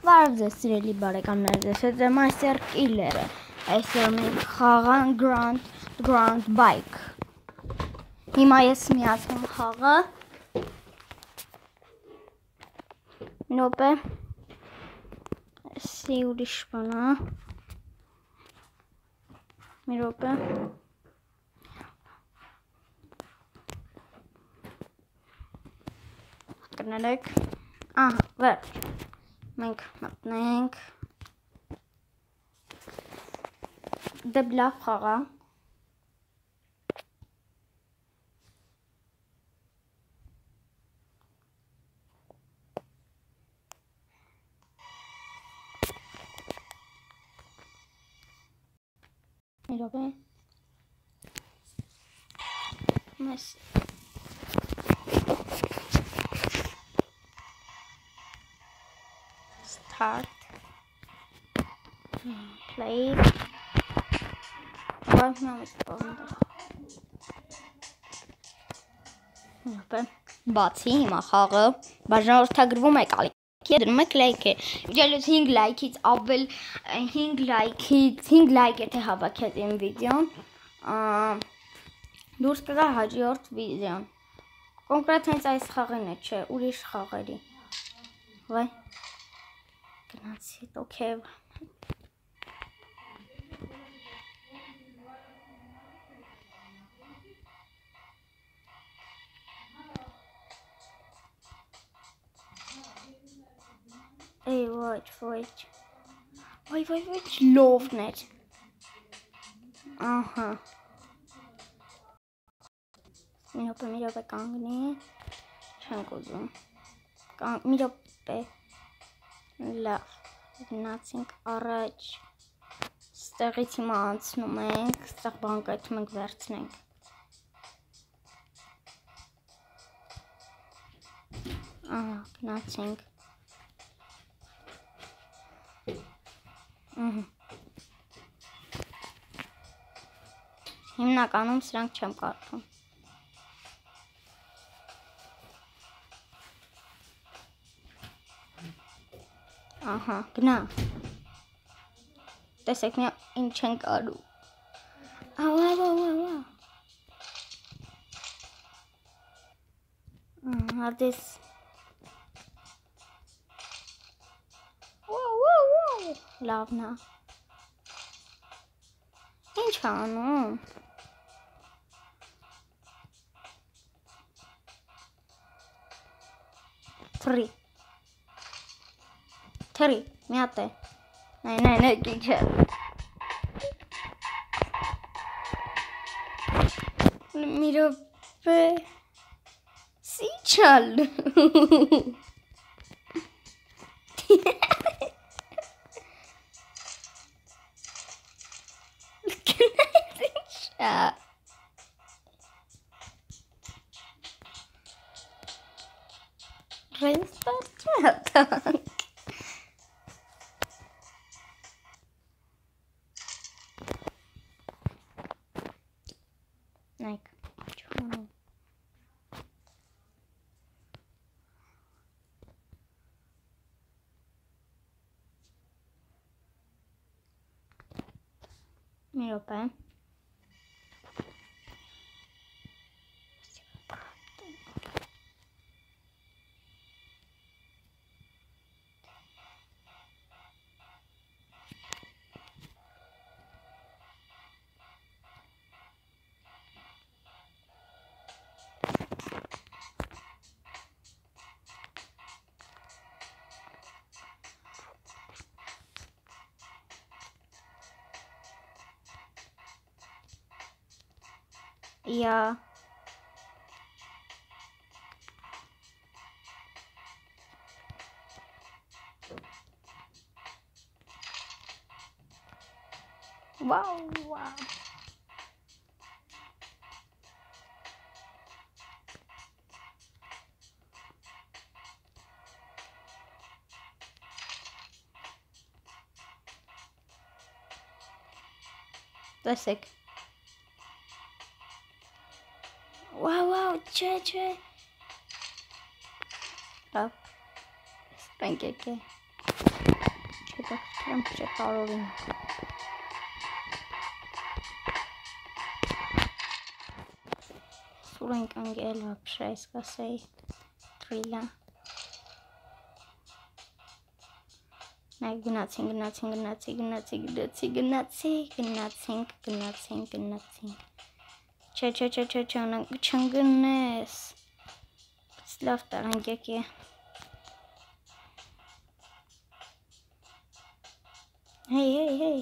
Բարև ձեզ սիրելի բարեկամներ, ձեզ հետ է Master Killer-ը։ Այսօր մենք խաղան Grand Bike։ Հիմա ես միացնում խաղը։ Նոպե։ Սի ուրիշ բան է։ Մի րոպե։ Կներեք։ Ահա, վերջ։ Մենք մտնենք դեպ լավ խաղա։ Մի րոպե։ Մեզ Start. Play. What now is բացի հիմա խաղը բաժանորդագրվում է կալիքի դնում եք լայք է վիդեոյից 5 լայքից ավել 5 լայք եթե հավաքեք իմ վիդեոն դուրս կգա հաջորդ վիդեոն կոնկրետ հենց այս խաղին է չէ ուրիշ խաղերի վայ գնացի օքեյ Hey, wait. Loved it. Mi robe կանգնի, չենք ուզում, մի robe, լավ, գնացինք առաջ, ստեղից հիմա անցնում ենք, ստեղ բանկայթում ենք վերցնենք, գնացինք, հիմնականում սրանք չեմ կարդում ահա, գնա տեսեք մի ինչ ենք արու հատես լավն է ինչ անում Թրի, մի հատ է, նայ, ինչ է, մի րոպե, սի չալ, Restart չհատանք Նայք չունում Մի րոպե Yeah. Wow. Տեսեք Wow, չէ Լավ, սպենք եկե հետաքրքրեմ չէ տարօրինակ։ Սուր ենք անգել вообще, սկսեի թրիլա։ Նայ գնացինք։ Չէ, չընկնես։ Լավ տարանք եկի։ Հեյ։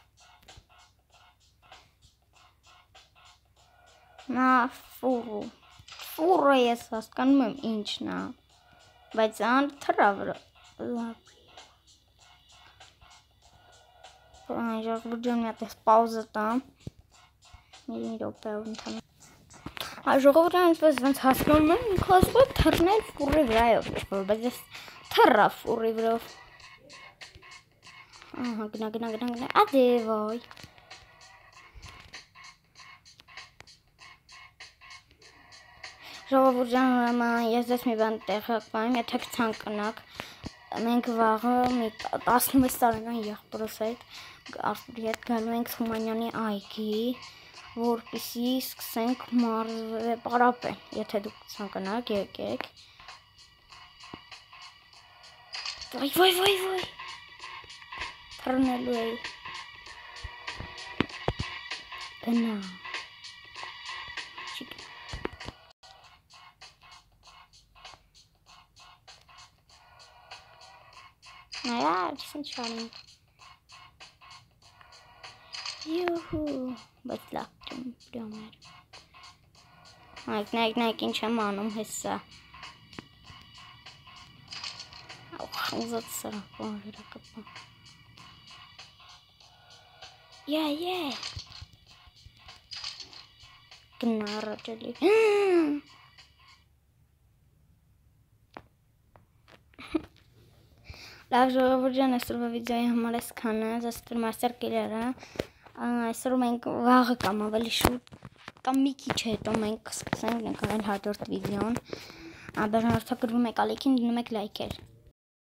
Նա ֆուրը ես հասկանում եմ ինչն է, բայց ան թրա վրա։ Ժողովուրդ մի հատ պաուզա տամ։ Մի րոպե ընդհանուր։ Ժողովուրդ այնպես հասկանում եմ ինքը ասում է թռնել ֆուրի վրայով, բայց ես թռա ֆուրի վրայով։ Ահա գնա։ Ադեվայ։ Ժողովուրդ ջան, ուրեմն ես ձեզ մի բան տեղեկացնում, եթե կցանկանաք, մենք վաղը մի 16 տարեկան եղբորս հետ գալու ենք Թումանյանի այգի, որպեսզի սկսենք պարապել, եթե դուք ցանկանաք, եկեք։ Վայ։ Թռնելու էի։ Գնա։ Նայա, ինչ անում։ Յուհու, բայց լավ չեմ նայք ինչ եմ անում հեսա։ Խնձած սրա, վերակապա։ Գնա առաջելի։ Լավ ժողովուրդ ջան, այսօրվա վիդեոյի համար այսքանը, ձեզ մաստեր կիրերը, այսօր մենք վաղը կամ ավելի շուտ, կամ մի քիչ հետո մենք սկսենք նկարել հաջորդ վիդեոն, բաժանորդագրվում եք ալիքին, դնում եք լայքեր։